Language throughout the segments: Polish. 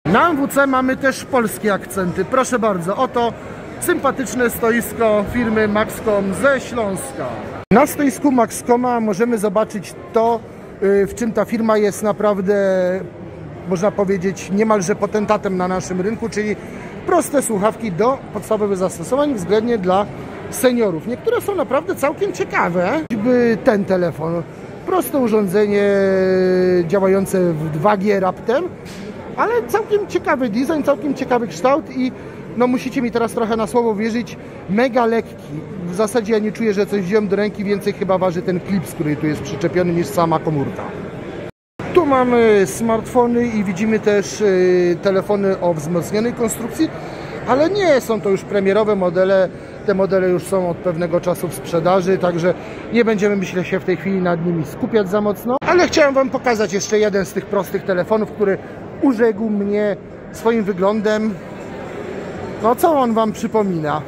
Na MWC mamy też polskie akcenty. Proszę bardzo, oto sympatyczne stoisko firmy Maxcom ze Śląska. Na stoisku Maxcoma możemy zobaczyć to, w czym ta firma jest naprawdę, można powiedzieć, niemalże potentatem na naszym rynku, czyli proste słuchawki do podstawowych zastosowań, względnie dla seniorów. Niektóre są naprawdę całkiem ciekawe. Choćby ten telefon, proste urządzenie działające w 2G raptem, ale całkiem ciekawy design, całkiem ciekawy kształt i no musicie mi teraz trochę na słowo wierzyć, mega lekki. W zasadzie ja nie czuję, że coś wziąłem do ręki, więcej chyba waży ten klips, który tu jest przyczepiony, niż sama komórka. Tu mamy smartfony i widzimy też telefony o wzmocnionej konstrukcji, ale nie są to już premierowe modele. Te modele już są od pewnego czasu w sprzedaży, także nie będziemy, myślę, się w tej chwili nad nimi skupiać za mocno. Ale chciałem Wam pokazać jeszcze jeden z tych prostych telefonów, który urzekł mnie swoim wyglądem. No co on Wam przypomina?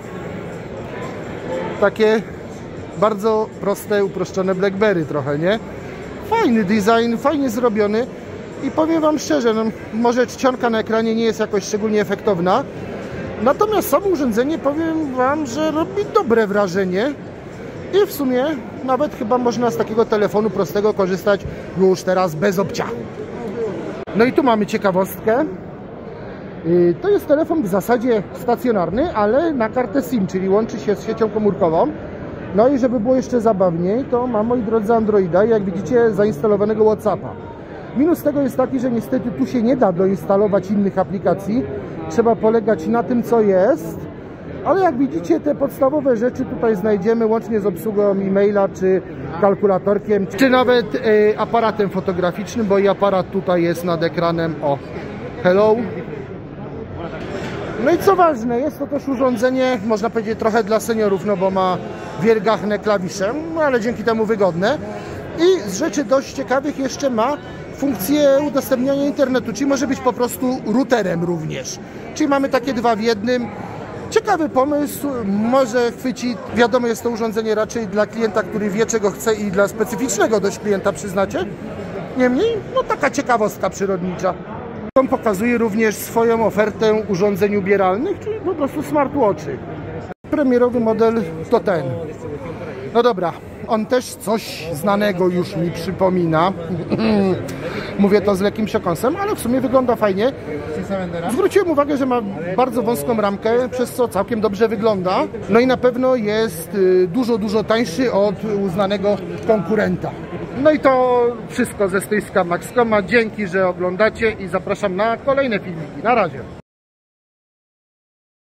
Takie bardzo proste, uproszczone BlackBerry trochę, nie? Fajny design, fajnie zrobiony i powiem Wam szczerze, no, może czcionka na ekranie nie jest jakoś szczególnie efektowna, natomiast samo urządzenie, powiem Wam, że robi dobre wrażenie i w sumie nawet chyba można z takiego telefonu prostego korzystać już teraz bez obciachu. No i tu mamy ciekawostkę. To jest telefon w zasadzie stacjonarny, ale na kartę SIM, czyli łączy się z siecią komórkową. No i żeby było jeszcze zabawniej, to ma, moi drodzy, Androida i jak widzicie zainstalowanego WhatsAppa. Minus tego jest taki, że niestety tu się nie da doinstalować innych aplikacji. Trzeba polegać na tym, co jest. Ale jak widzicie, te podstawowe rzeczy tutaj znajdziemy, łącznie z obsługą e-maila, czy kalkulatorkiem, czy nawet aparatem fotograficznym, bo i aparat tutaj jest nad ekranem. O, hello. No i co ważne, jest to też urządzenie, można powiedzieć, trochę dla seniorów, no bo ma wielgachne klawisze, no ale dzięki temu wygodne. I z rzeczy dość ciekawych jeszcze ma funkcję udostępniania internetu, czyli może być po prostu routerem również. Czyli mamy takie dwa w jednym. Ciekawy pomysł, może chwyci, wiadomo, jest to urządzenie raczej dla klienta, który wie, czego chce, i dla specyficznego dość klienta, przyznacie. Niemniej, no taka ciekawostka przyrodnicza. On pokazuje również swoją ofertę urządzeń ubieralnych, czyli po prostu smartwatchy. Premierowy model to ten. No dobra, on też coś znanego już mi przypomina. Mówię to z lekkim przekąsem, ale w sumie wygląda fajnie. Zwróciłem uwagę, że ma bardzo wąską ramkę, przez co całkiem dobrze wygląda. No i na pewno jest dużo tańszy od uznanego konkurenta. No i to wszystko ze stoiska Maxcoma. Dzięki, że oglądacie i zapraszam na kolejne filmiki. Na razie.